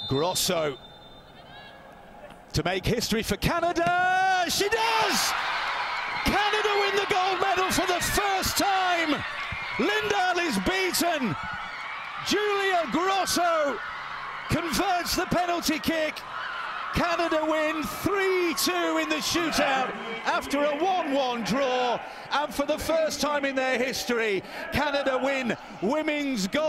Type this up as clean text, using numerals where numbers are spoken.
Grosso to make history for Canada. She does! Canada win the gold medal for the first time. Lindahl is beaten. Julia Grosso converts the penalty kick. Canada win 3-2 in the shootout after a 1-1 draw, and for the first time in their history, Canada win women's gold.